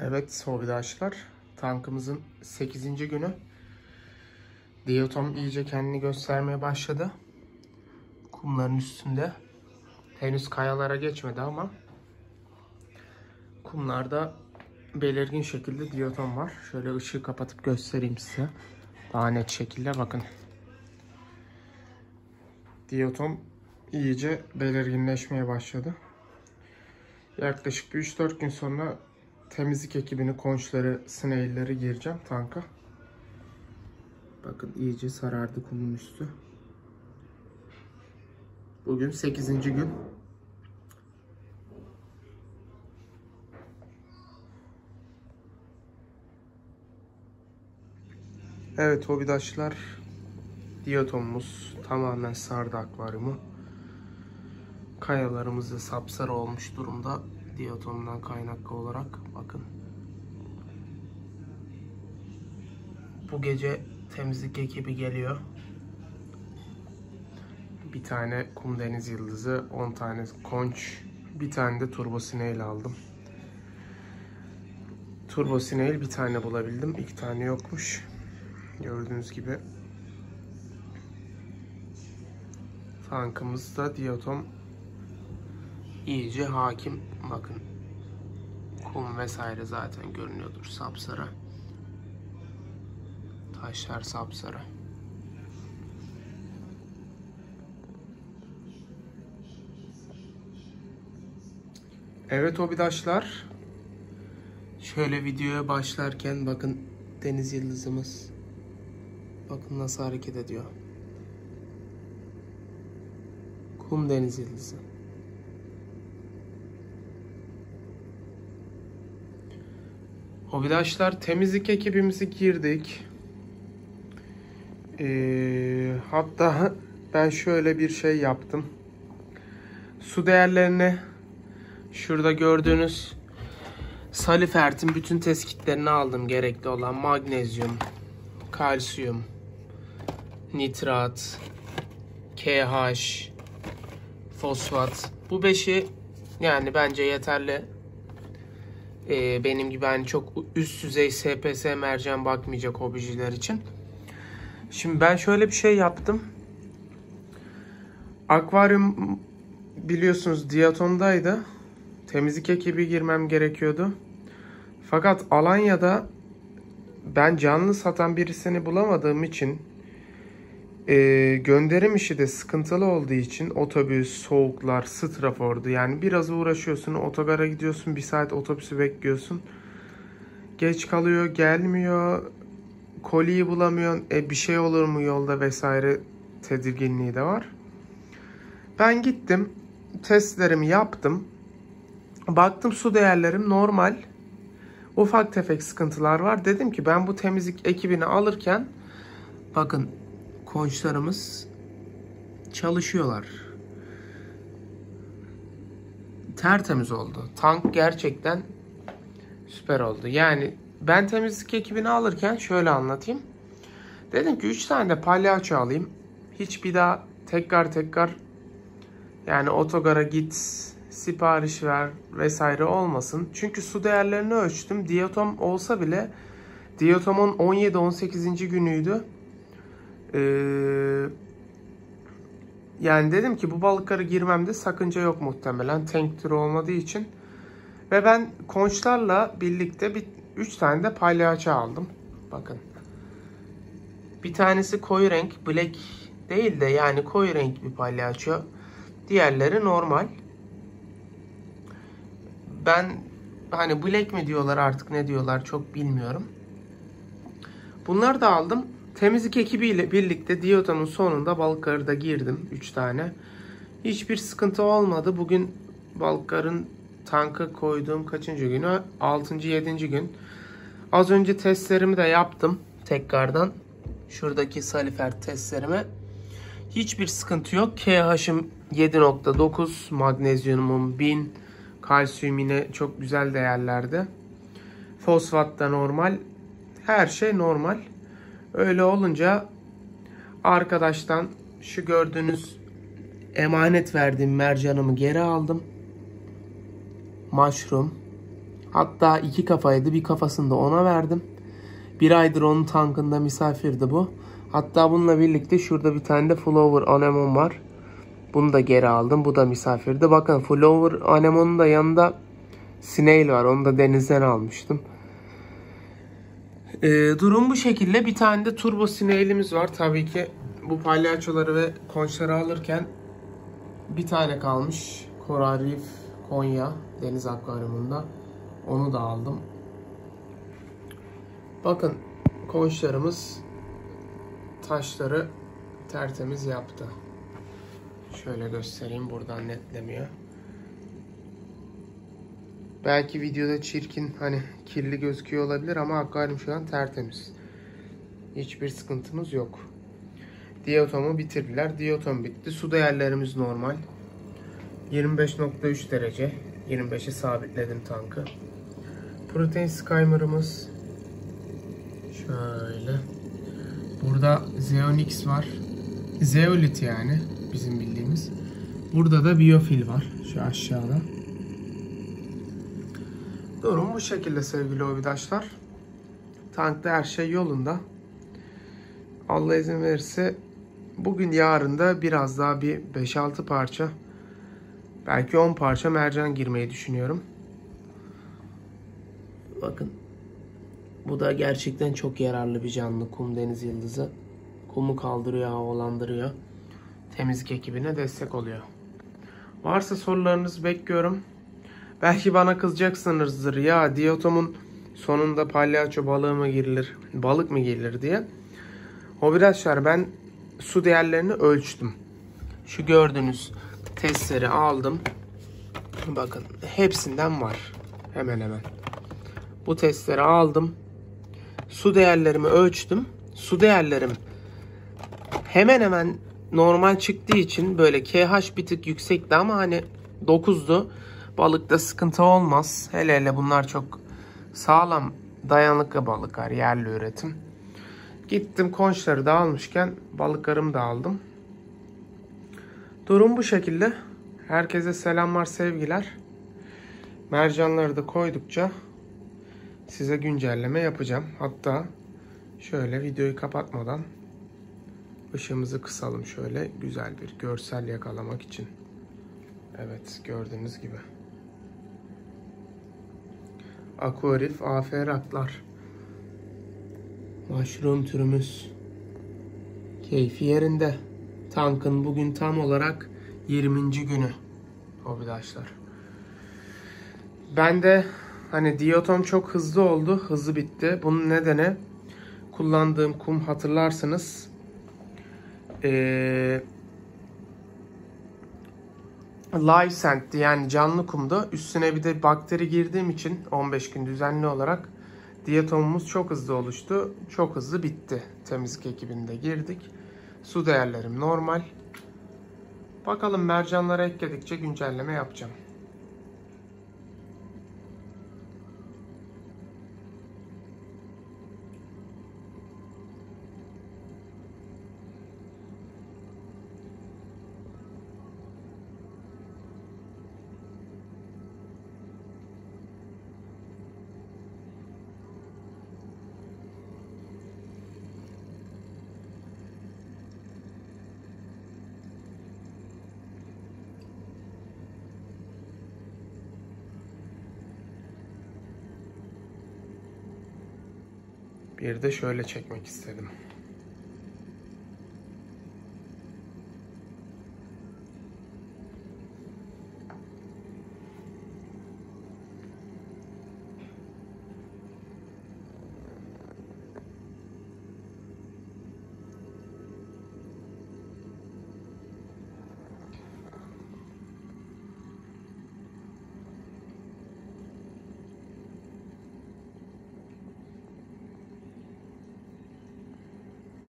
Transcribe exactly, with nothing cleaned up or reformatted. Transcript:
Evet soydaşlar, tankımızın sekizinci günü. Diyotom iyice kendini göstermeye başladı. Kumların üstünde. Henüz kayalara geçmedi ama kumlarda belirgin şekilde diyotom var. Şöyle ışığı kapatıp göstereyim size. Daha net şekilde bakın. Diyotom iyice belirginleşmeye başladı. Yaklaşık üç dört gün sonra temizlik ekibini, konçları, snail'leri gireceğim tanka. Bakın iyice sarardı kumun üstü. Bugün sekizinci gün. Evet hobidaşlar, diyotomumuz tamamen sardı akvaryumu. Kayalarımız da sapsarı olmuş durumda diyotomdan kaynaklı olarak. Bakın. Bu gece temizlik ekibi geliyor. Bir tane kum deniz yıldızı, on tane konç, bir tane de turbo snail aldım. Turbo snail bir tane bulabildim, iki tane yokmuş. Gördüğünüz gibi. Tankımızda diyotom iyice hakim. Bakın. Kum vesaire zaten görünüyordur sapsarı. Taşlar sapsarı. Evet hobidaşlar. Şöyle videoya başlarken bakın deniz yıldızımız. Bakın nasıl hareket ediyor. Kum deniz yıldızı. Hobidaşlar, temizlik ekibimizi girdik. Ee, hatta ben şöyle bir şey yaptım. Su değerlerini şurada gördüğünüz Salifert'in bütün test kitlerini aldım. Gerekli olan magnezyum, kalsiyum, nitrat, K H, fosfat. Bu beşi yani bence yeterli. Ee, benim gibi hani çok üst düzey S P S mercan bakmayacak hobiciler için. Şimdi ben şöyle bir şey yaptım. Akvaryum biliyorsunuz diyotomdaydı. Temizlik ekibi girmem gerekiyordu. Fakat Alanya'da ben canlı satan birisini bulamadığım için e, gönderim işi de sıkıntılı olduğu için otobüs, soğuklar, strafordu. Yani biraz uğraşıyorsun, otogara gidiyorsun, bir saat otobüsü bekliyorsun. Geç kalıyor, gelmiyor, koliyi bulamıyorsun, e, bir şey olur mu yolda vesaire tedirginliği de var. Ben gittim, testlerimi yaptım. Baktım su değerlerim normal. Ufak tefek sıkıntılar var. Dedim ki ben bu temizlik ekibini alırken bakın konçlarımız çalışıyorlar. Tertemiz oldu. Tank gerçekten süper oldu. Yani ben temizlik ekibini alırken şöyle anlatayım. Dedim ki üç tane de palyaço alayım. Hiç bir daha tekrar tekrar yani otogara git, sipariş ver vesaire olmasın. Çünkü su değerlerini ölçtüm. Diyotom olsa bile diyotomun on yedi on sekizinci günüydü. Ee, yani dedim ki bu balıkları girmemde sakınca yok muhtemelen. Tank türü olmadığı için. Ve ben konçlarla birlikte bir üç tane de palyaço aldım. Bakın. Bir tanesi koyu renk, black değil de yani koyu renk bir palyaço. Diğerleri normal. Ben hani black mi diyorlar artık ne diyorlar çok bilmiyorum. Bunları da aldım. Temizlik ekibiyle birlikte diyotomun sonunda balıkları da girdim. üç tane. Hiçbir sıkıntı olmadı. Bugün balıkların tanka koyduğum kaçıncı günü? altıncı yedinci gün. Az önce testlerimi de yaptım. Tekrardan. Şuradaki Salifert testlerime. Hiçbir sıkıntı yok. K H'ım yedi nokta dokuz. Magnezyumum bin. Kalsiyum yine çok güzel değerlerde. Fosfat da normal. Her şey normal. Öyle olunca arkadaştan şu gördüğünüz emanet verdiğim mercanımı geri aldım. Mushroom. Hatta iki kafaydı. Bir kafasını da ona verdim. Bir aydır onun tankında misafirdi bu. Hatta bununla birlikte şurada bir tane de Flower Anemon var. Bunu da geri aldım. Bu da misafirdi. Bakın Flower Anemon'un da yanında Snail var. Onu da denizden almıştım. Ee, durum bu şekilde. Bir tane de Turbo Snail'imiz var. Tabii ki bu palyaçoları ve konçları alırken bir tane kalmış. Coral Reef Konya Deniz Akvaryumunda. Onu da aldım. Bakın konçlarımız taşları tertemiz yaptı. Şöyle göstereyim, buradan netlemiyor. Belki videoda çirkin, hani kirli gözüküyor olabilir ama akvaryum şu an tertemiz. Hiçbir sıkıntımız yok. Diatomu bitirdiler. Diatom bitti. Su değerlerimiz normal. yirmi beş nokta üç derece. yirmi beşe sabitledim tankı. Protein skimmer'ımız şöyle. Burada Zeonix var. Zeolit yani bizim bildiğimiz. Burada da Biofil var. Şu aşağıda. Durum bu şekilde sevgili hobidaşlar. Tankta her şey yolunda. Allah izin verirse bugün yarın da biraz daha bir beş altı parça, belki on parça mercan girmeyi düşünüyorum. Bakın. Bu da gerçekten çok yararlı bir canlı, kum deniz yıldızı. Kumu kaldırıyor, havalandırıyor. Temizlik ekibine destek oluyor. Varsa sorularınızı bekliyorum. Belki bana kızacaksınızdır ya, Diatom'un sonunda palyaço balığı mı girilir, balık mı girilir diye. Hobidaşlar, ben su değerlerini ölçtüm. Şu gördüğünüz testleri aldım. Bakın hepsinden var. Hemen hemen. Bu testleri aldım. Su değerlerimi ölçtüm. Su değerlerim hemen hemen normal çıktığı için böyle pH bir tık yüksekti ama hani dokuzdu. Balıkta sıkıntı olmaz. Hele hele bunlar çok sağlam, dayanıklı balıklar, yerli üretim. Gittim konçları da almışken balıklarımı da aldım. Durum bu şekilde. Herkese selamlar, sevgiler. Mercanları da koydukça size güncelleme yapacağım. Hatta şöyle videoyu kapatmadan ışığımızı kısalım, şöyle güzel bir görsel yakalamak için. Evet, gördüğünüz gibi. Aquarif A F raklar. Mushroom türümüz keyfi yerinde. Tankın bugün tam olarak yirminci günü hobidaşlar. Ben de hani Diatom çok hızlı oldu, hızlı bitti. Bunun nedeni kullandığım kum, hatırlarsınız. Ee, live sand'ti, yani canlı kumda. Üstüne bir de bakteri girdiğim için on beş gün düzenli olarak Diatomumuz çok hızlı oluştu. Çok hızlı bitti. Temizlik ekibinde girdik. Su değerlerim normal. Bakalım, mercanlara ekledikçe güncelleme yapacağım. Bir de şöyle çekmek istedim.